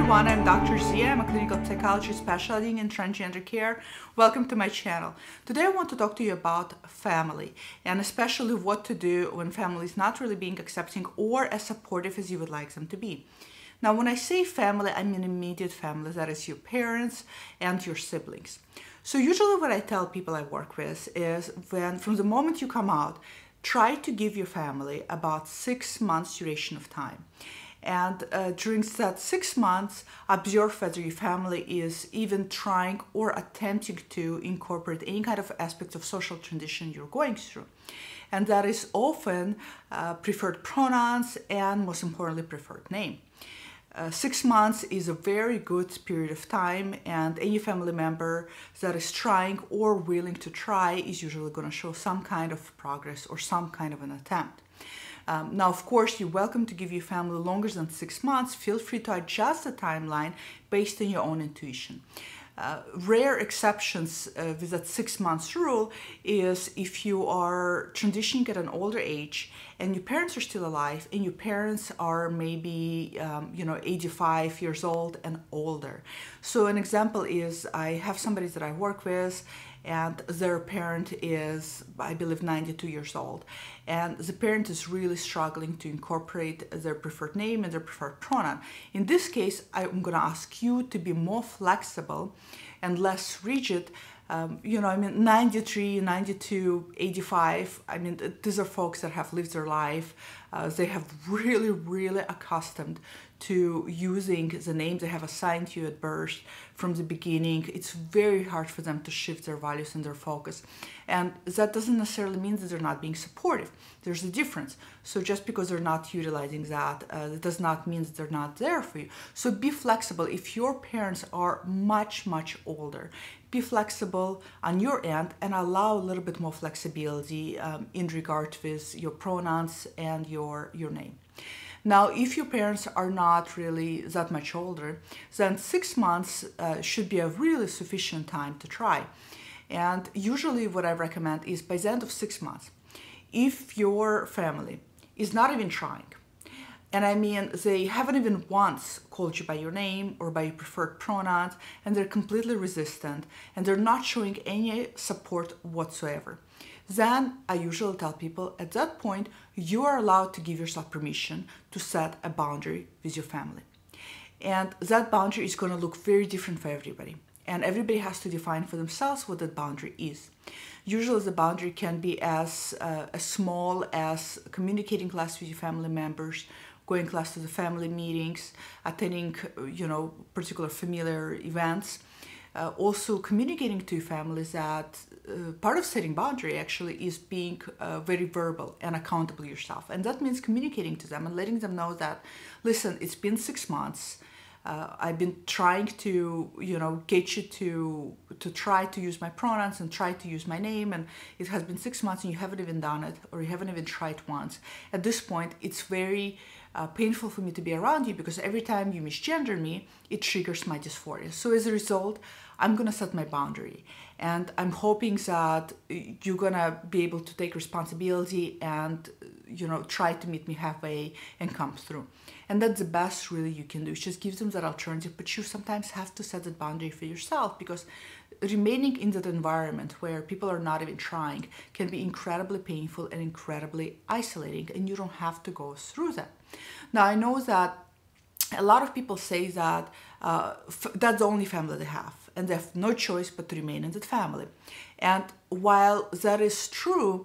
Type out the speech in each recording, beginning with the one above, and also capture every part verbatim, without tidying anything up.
everyone, I'm Doctor Zia. I'm a clinical psychologist specializing in transgender care. Welcome to my channel. Today I want to talk to you about family, and especially what to do when family is not really being accepting or as supportive as you would like them to be. Now, when I say family, I mean immediate family, that is your parents and your siblings. So usually what I tell people I work with is when from the moment you come out, try to give your family about six months duration of time. And uh, during that six months, observe whether your family is even trying or attempting to incorporate any kind of aspects of social transition you're going through. And that is often uh, preferred pronouns and, most importantly, preferred name. Uh, six months is a very good period of time, and any family member that is trying or willing to try is usually going to show some kind of progress or some kind of an attempt. Um, now, of course, you're welcome to give your family longer than six months. Feel free to adjust the timeline based on your own intuition. Uh, rare exceptions uh, with that six months rule is if you are transitioning at an older age and your parents are still alive and your parents are maybe, um, you know, eighty-five years old and older. So an example is I have somebody that I work with, and their parent is, I believe, ninety-two years old. And the parent is really struggling to incorporate their preferred name and their preferred pronoun. In this case, I'm gonna ask you to be more flexible and less rigid. Um, you know, I mean, ninety-three, ninety-two, eighty-five, I mean, these are folks that have lived their life. Uh, they have really, really accustomed to using the name they have assigned to you at birth from the beginning. It's very hard for them to shift their values and their focus. And that doesn't necessarily mean that they're not being supportive. There's a difference. So just because they're not utilizing that, uh, it does not mean that they're not there for you. So be flexible. If your parents are much, much older, be flexible on your end and allow a little bit more flexibility um, in regard with your pronouns and your, your name. Now, if your parents are not really that much older, then six months uh, should be a really sufficient time to try. And usually what I recommend is by the end of six months, if your family is not even trying, and I mean, they haven't even once called you by your name or by your preferred pronouns, and they're completely resistant, and they're not showing any support whatsoever, then I usually tell people at that point, you are allowed to give yourself permission to set a boundary with your family. And that boundary is going to look very different for everybody. And everybody has to define for themselves what that boundary is. Usually the boundary can be as, uh, as small as communicating less with your family members, going less to the family meetings, attending, you know, particular familiar events. Uh, also communicating to your families that uh, part of setting boundary actually is being uh, very verbal and accountable yourself. And that means communicating to them and letting them know that, listen, it's been six months. Uh, I've been trying to, you know, get you to to try to use my pronouns and try to use my name, and it has been six months and you haven't even done it, or you haven't even tried once. At this point, it's very uh, painful for me to be around you because every time you misgender me, it triggers my dysphoria. So as a result, I'm gonna set my boundary, and I'm hoping that you're gonna be able to take responsibility and, you know, try to meet me halfway and come through. And that's the best really you can do. Just give them that alternative, but you sometimes have to set that boundary for yourself, because remaining in that environment where people are not even trying can be incredibly painful and incredibly isolating, and you don't have to go through that. Now, I know that a lot of people say that uh, f that's the only family they have, and they have no choice but to remain in that family. And while that is true,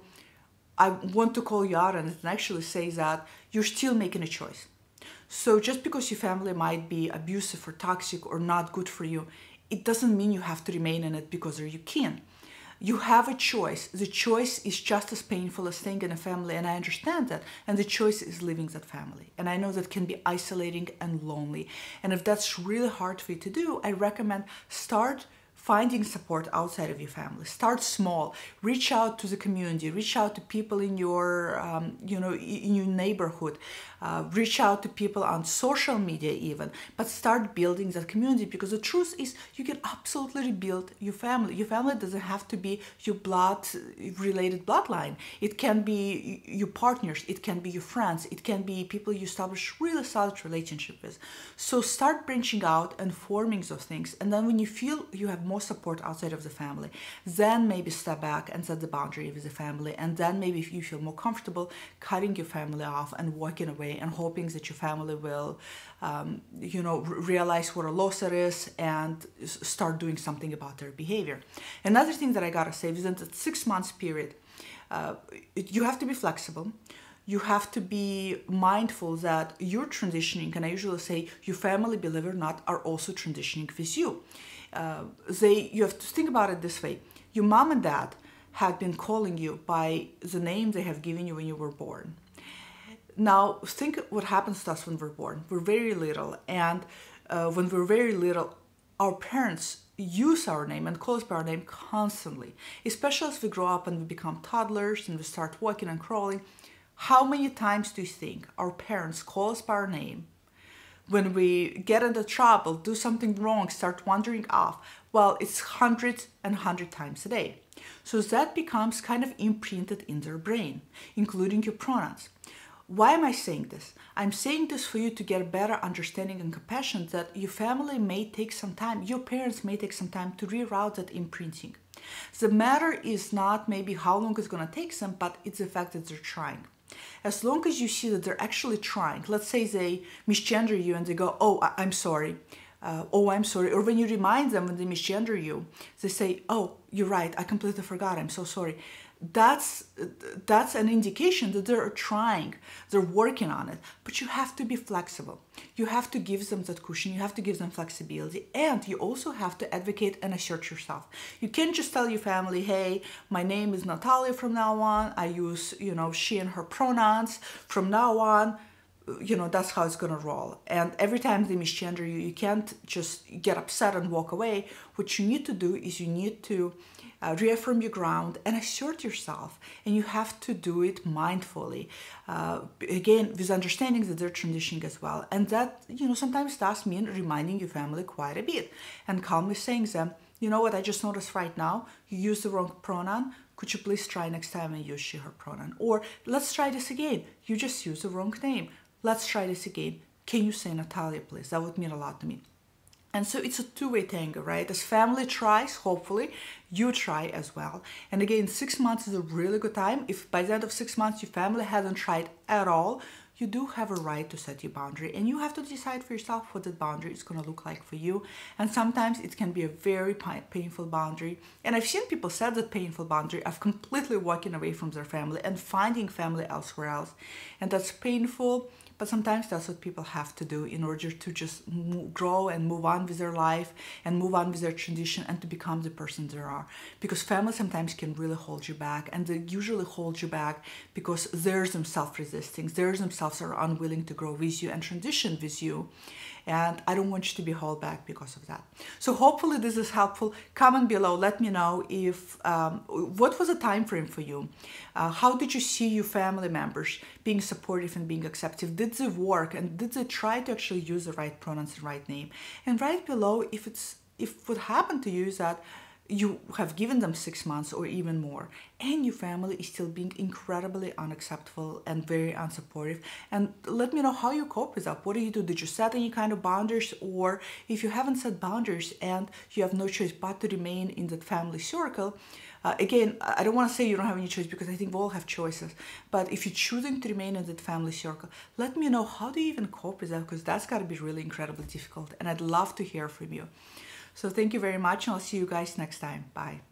I want to call you out on it and actually say that you're still making a choice. So just because your family might be abusive or toxic or not good for you, it doesn't mean you have to remain in it because you can. You have a choice. The choice is just as painful as staying in a family, and I understand that. And the choice is leaving that family. And I know that can be isolating and lonely. And if that's really hard for you to do, I recommend start finding support outside of your family. Start small. Reach out to the community. Reach out to people in your, um, you know, in your neighborhood. Uh, reach out to people on social media even. But start building that community, because the truth is you can absolutely rebuild your family. Your family doesn't have to be your blood-related bloodline. It can be your partners. It can be your friends. It can be people you establish really solid relationship with. So start branching out and forming those things. And then when you feel you have more support outside of the family, then maybe step back and set the boundary with the family. And then maybe if you feel more comfortable, cutting your family off and walking away and hoping that your family will, um, you know, realize what a loss it is and start doing something about their behavior. Another thing that I gotta say is that the six months period, uh, you have to be flexible. You have to be mindful that you're transitioning, and I usually say your family, believe it or not, are also transitioning with you. Uh, they, you have to think about it this way. Your mom and dad had been calling you by the name they have given you when you were born. Now, think what happens to us when we're born. We're very little, and uh, when we're very little, our parents use our name and call us by our name constantly, especially as we grow up and we become toddlers and we start walking and crawling. How many times do you think our parents call us by our name when we get into trouble, do something wrong, start wandering off? Well, it's hundreds and hundred times a day. So that becomes kind of imprinted in their brain, including your pronouns. Why am I saying this? I'm saying this for you to get a better understanding and compassion that your family may take some time, your parents may take some time to reroute that imprinting. The matter is not maybe how long it's going to take them, but it's the fact that they're trying. As long as you see that they're actually trying, let's say they misgender you and they go, oh, I'm sorry, uh, oh, I'm sorry. Or when you remind them when they misgender you, they say, oh, you're right, I completely forgot, I'm so sorry. That's, that's an indication that they're trying, they're working on it. But you have to be flexible. You have to give them that cushion, you have to give them flexibility, and you also have to advocate and assert yourself. You can't just tell your family, hey, my name is Natalia from now on, I use, you know, she and her pronouns from now on. You know, that's how it's gonna roll. And every time they misgender you, you can't just get upset and walk away. What you need to do is you need to uh, reaffirm your ground and assert yourself. And you have to do it mindfully. Uh, again, with understanding that they're transitioning as well. And that, you know, sometimes does mean reminding your family quite a bit and calmly saying to them, you know what, I just noticed right now, you use the wrong pronoun. Could you please try next time and use she, her pronoun? Or let's try this again. You just use the wrong name. Let's try this again. Can you say Natalia, please? That would mean a lot to me. And so it's a two-way tango, right? As family tries, hopefully, you try as well. And again, six months is a really good time. If by the end of six months your family hasn't tried at all, you do have a right to set your boundary. And you have to decide for yourself what that boundary is going to look like for you. And sometimes it can be a very painful boundary. And I've seen people set that painful boundary of completely walking away from their family and finding family elsewhere else. And that's painful. But sometimes that's what people have to do in order to just move, grow and move on with their life and move on with their transition and to become the person they are. Because family sometimes can really hold you back, and they usually hold you back because they're themselves resisting. They themselves are unwilling to grow with you and transition with you. And I don't want you to be held back because of that. So hopefully this is helpful. Comment below. Let me know if um, what was the time frame for you? Uh, how did you see your family members being supportive and being accepting? Did they work and did they try to actually use the right pronouns and right name? And write below if it's if what happened to you is that you have given them six months or even more, and your family is still being incredibly unacceptable and very unsupportive. And let me know how you cope with that. What do you do? Did you set any kind of boundaries? Or if you haven't set boundaries and you have no choice but to remain in that family circle, uh, again, I don't want to say you don't have any choice because I think we all have choices. But if you're choosing to remain in that family circle, let me know how do you even cope with that, because that's got to be really incredibly difficult. And I'd love to hear from you. So thank you very much, and I'll see you guys next time. Bye.